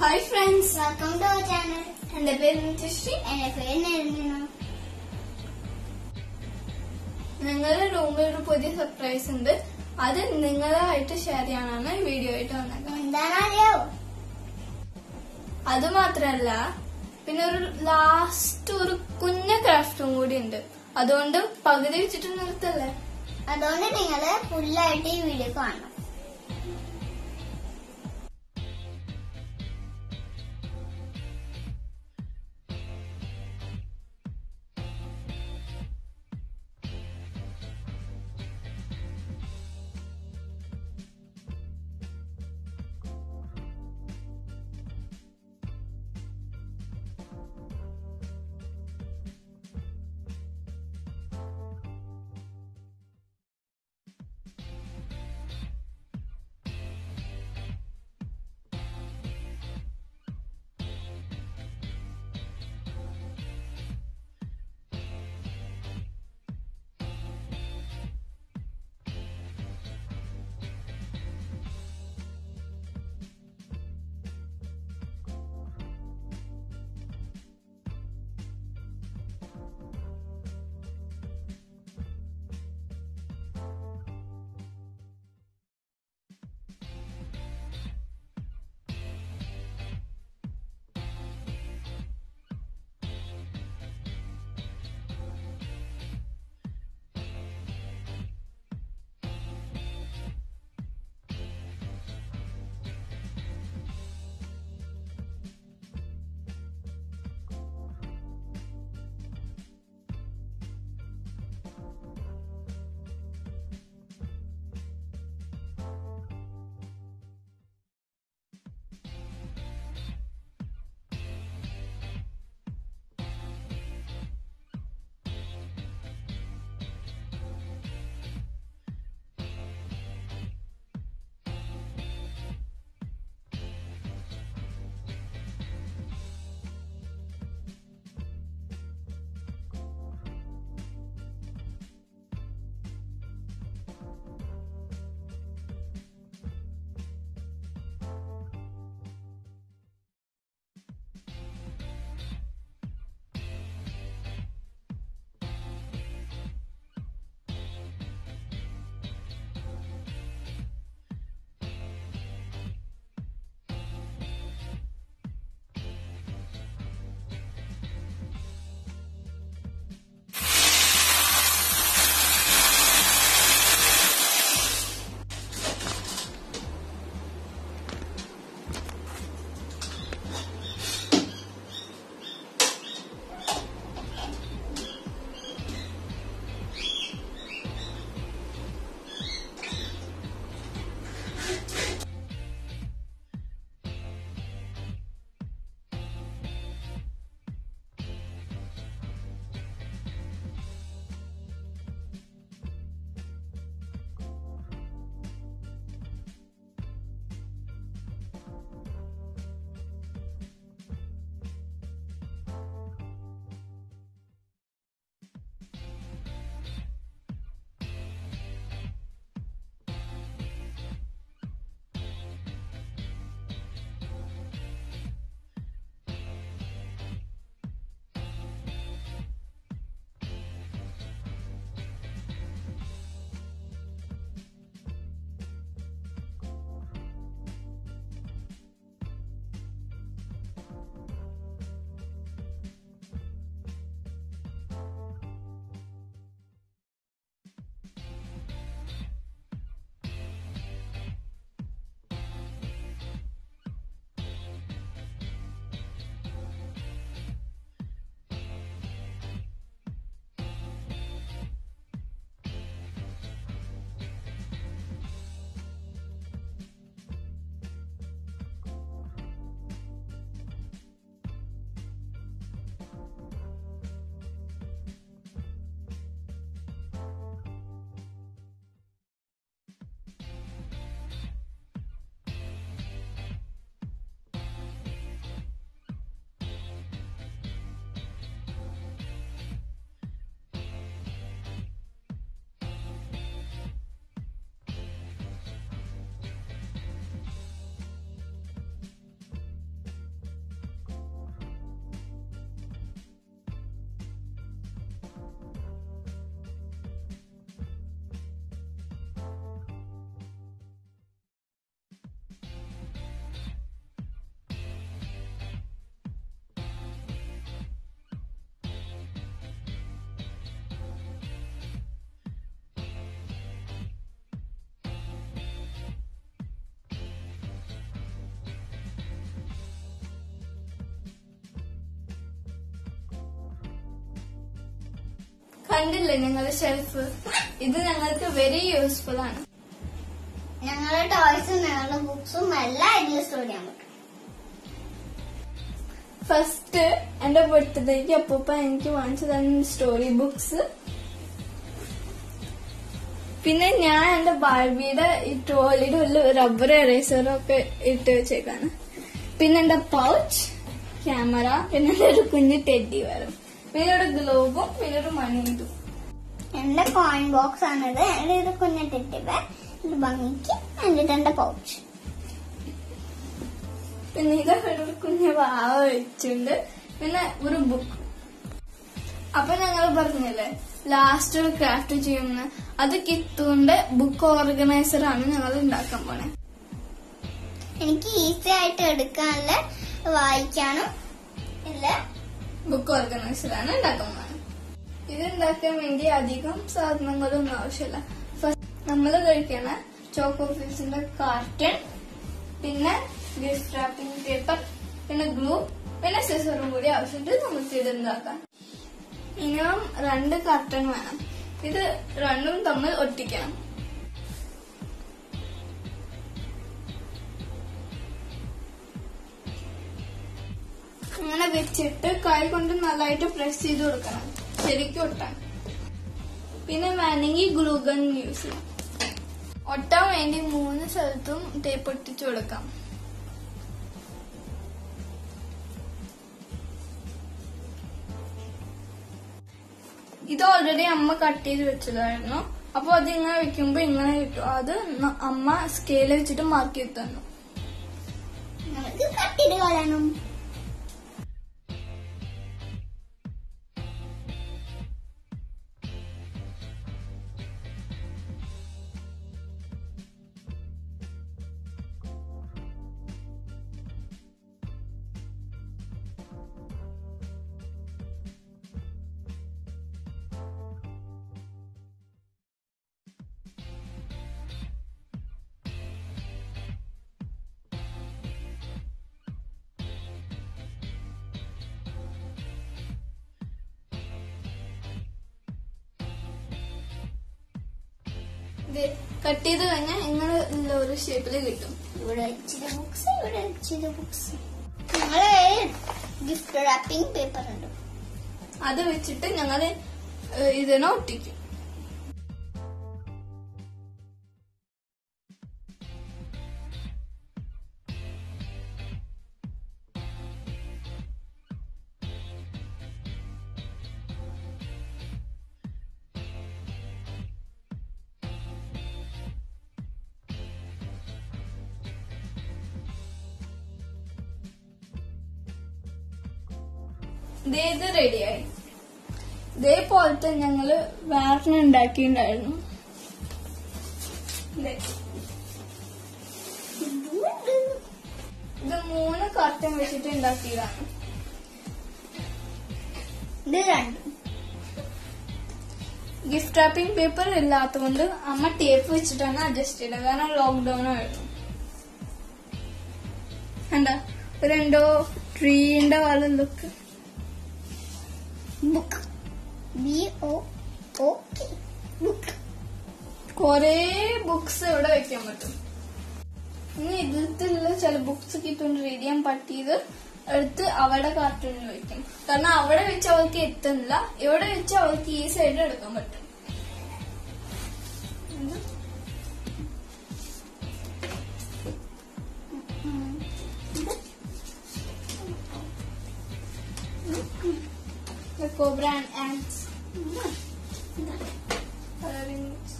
Hi friends, welcome to our channel. And the name is Nithu and the name is നിങ്ങളുടെ റൂമിൽ ഒരു പുതിയ surprise ഉണ്ട്. അത് നിങ്ങളായിട്ട് ഷെയർ ചെയ്യാനാണ് ഈ വീഡിയോ ആയിട്ട് വന്നത്. എന്താണോ? അത് മാത്രല്ല, പിന്നെ ഒരു ലാസ്റ്റ് ഒരു കുഞ്ഞ ക്രാഫ്റ്റും കൂടി ഉണ്ട്. അതുകൊണ്ട് പകുതി വെച്ചിട്ട് നിർത്തല്ലേ. അതുകൊണ്ട് നിങ്ങള് ഫുള്ളായിട്ട് ഈ വീഡിയോ കാണണം. കണ്ടില്ലേ ഞങ്ങളുടെ ഷെൽഫ്? ഇത് ഞങ്ങൾക്ക് വെരി യൂസ്ഫുൾ ആണ്. ഞങ്ങളുടെ ടോയ്സും ഞങ്ങളുടെ ബുക്സും എല്ലാം ഇതിൽ സ്റ്റോർ ചെയ്യാൻ പറ്റും. ഫസ്റ്റ് എന്റെ ബർത്ത്ഡേക്ക് അപ്പൂപ്പ എനിക്ക് വാങ്ങിച്ചു തന്ന സ്റ്റോറി ബുക്സ്. പിന്നെ ഞാൻ എന്റെ ബാർബിയുടെ ഈ ട്രോളിയുടെ ഉള്ളിൽ റബ്ബർ എറേസറും ഒക്കെ ഇട്ട് വെച്ചേക്കാണ്. പിന്നെ എന്റെ പൗച്ച്, ക്യാമറ, പിന്നെ ഒരു കുഞ്ഞു ടെഡി വരും, പിന്നെ ഒരു ഗ്ലോബും, പിന്നെ ഒരു മണിയും. എന്റെ കോയിൻ ബോക്സ് ആണിത്. എന്റെ ഇത് കുഞ്ഞ ടെഡി, ഇത് ഭംഗിക്ക് എന്റെ പൗച്ച്. പിന്നെ ഇത് ഒരു കുഞ്ഞു വാവ വെച്ചുണ്ട്, പിന്നെ ഒരു ബുക്ക്. അപ്പൊ ഞങ്ങൾ പറഞ്ഞല്ലേ ലാസ്റ്റ് ഒരു ക്രാഫ്റ്റ് ചെയ്യുന്ന, അത് കിത്തുവിന്റെ ബുക്ക് ഓർഗനൈസർ ആണ് ഞങ്ങൾ ഉണ്ടാക്കാൻ പോണേ. എനിക്ക് ഈസി ആയിട്ട് എടുക്കാനുള്ള വായിക്കാനും ഇല്ല ബുക്ക് ഓർഗനൈസർ ആണ് ഉണ്ടാക്കാൻ പോണേ. ഇത് ഉണ്ടാക്കാൻ വേണ്ടി അധികം സാധനങ്ങളൊന്നും ആവശ്യമില്ല. ഫസ്റ്റ് നമ്മൾ കഴിക്കണ ചോക്കോ ഫിൽസിന്റെ കാർട്ടൺ, പിന്നെ ഗിഫ്റ്റ് റാപ്പിംഗ് പേപ്പർ, പിന്നെ ഗ്ലൂ, പിന്നെ സിസറും കൂടി ആവശ്യമുണ്ട് നമുക്ക് ഇത് ഉണ്ടാക്കാൻ. മിനിമം 2 കർട്ടൺ വേണം. ഇത് രണ്ടും തമ്മിൽ ഒട്ടിക്കണം. അങ്ങനെ വെച്ചിട്ട് കൈ കൊണ്ട് നല്ലതായിട്ട് പ്രസ് ചെയ്ത് കൊടുക്കണം, ശരിക്കും ഒട്ടാൻ. പിന്നെ വേണമെങ്കിൽ ഗ്ലൂ ഗൺ യൂസ് ചെയ്യാം. ഒട്ടാൻ വേണ്ടി 3 സ്ഥലത്തും ടേപ്പ് ഒട്ടിച്ചു കൊടുക്കാം. ഇത് ഓൾറെഡി അമ്മ കട്ട് ചെയ്ത് വെച്ചതായിരുന്നു. അപ്പൊ അത് ഇങ്ങനെ വെക്കുമ്പോ ഇങ്ങനെ കിട്ടും. അത് അമ്മ സ്കെയിൽ വെച്ചിട്ട് മാർക്ക് ചെയ്ത് തന്നു. നമുക്ക് കട്ട് ചെയ്ത് കളയണം. കട്ട് ചെയ്ത് കഴിഞ്ഞാൽ ഇങ്ങനെ ഉള്ള ഒരു ഷേപ്പില് കിട്ടും. ഇവിടെ ഇച്ചിരി ബുക്സ്, ഇവിടെ ഇച്ചിരി ബുക്സ്. ഞങ്ങള് ഗിഫ്റ്റ് റാപ്പിംഗ് പേപ്പർ ഉണ്ട്, അത് വെച്ചിട്ട് ഞങ്ങള് ഇതിനെ ഒട്ടിക്കും. ഇത് റെഡിയായി. ഇതേപോലത്തെ ഞങ്ങള് വേറെ ഉണ്ടാക്കിണ്ടായിരുന്നു. ഇത് 3 കർട്ടൻ വെച്ചിട്ട് ഉണ്ടാക്കിയതാണ്. ഇത് 2 ഗിഫ്റ്റ് റാപ്പിംഗ് പേപ്പർ ഇല്ലാത്തതുകൊണ്ട് അമ്മ ടേപ്പ് വെച്ചിട്ടാണ് അഡ്ജസ്റ്റ് ചെയ്തത്, കാരണം ലോക്ക്ഡൌൺ ആയിരുന്നു. എന്താ ഒരു എന്തോ ട്രീന്റെ പോലെ ലുക്ക്. Book, BOOK book. കൊറേ ബുക്സ് ഇവിടെ വെക്കാൻ പറ്റും. ഇനി ഇതിലുള്ള ചില ബുക്സ് കിട്ടുകൊണ്ട് റീഡ് ചെയ്യാൻ പറ്റിയത് എടുത്ത് അവിടെ കാർട്ടൂണിൽ വെക്കും. കാരണം അവിടെ വെച്ച് അവൾക്ക് എത്തുന്നില്ല, ഇവിടെ വെച്ച് അവൾക്ക് ഈ സൈഡ് എടുക്കാൻ പറ്റും. The cobra and ants. Coloring books.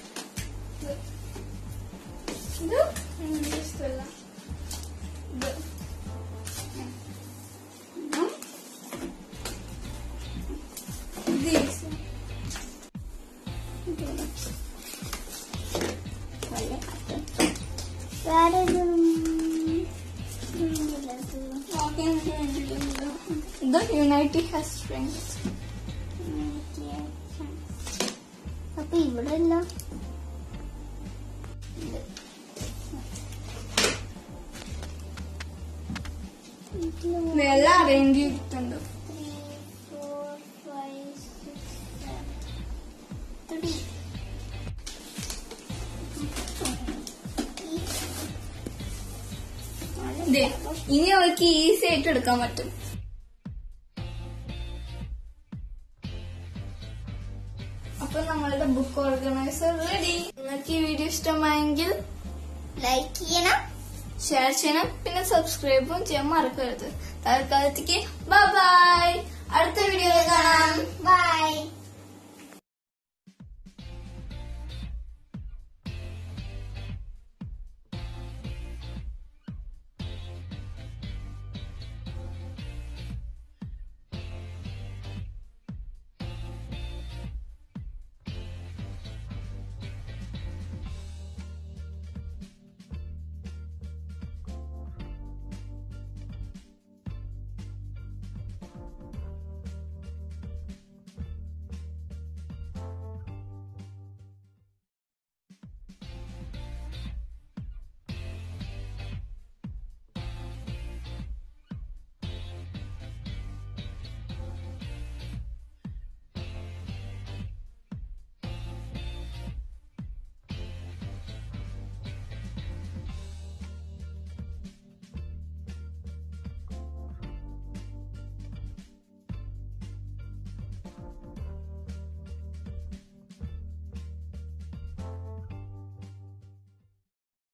Look. These. Where is Walking the unity has strength. അപ്പൊ ഇവിടെ അല്ല, ഇതെല്ലാം അറേഞ്ച് ചെയ്തിട്ടുണ്ട്. ഇനി അവൾക്ക് ഈസി ആയിട്ട് എടുക്കാൻ പറ്റും. അപ്പൊ നമ്മളുടെ ബുക്ക് ഓർഗനൈസർ റെഡി. നിങ്ങൾക്ക് ഈ വീഡിയോ ഇഷ്ടമായെങ്കിൽ ലൈക്ക് ചെയ്യണം, ഷെയർ ചെയ്യണം, പിന്നെ സബ്സ്ക്രൈബും ചെയ്യാൻ മറക്കരുത്. തൽക്കാലത്തേക്ക് ബൈ. അടുത്ത വീഡിയോ